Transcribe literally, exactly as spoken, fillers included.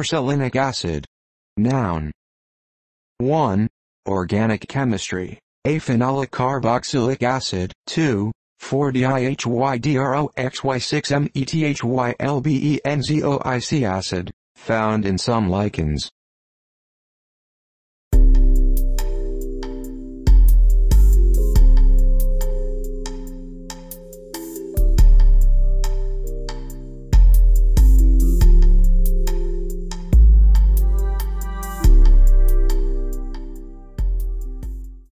Porcellanic acid. Noun. one. Organic chemistry. A-phenolic carboxylic acid. two. four dihydroxy six methylbenzoic acid, found in some lichens.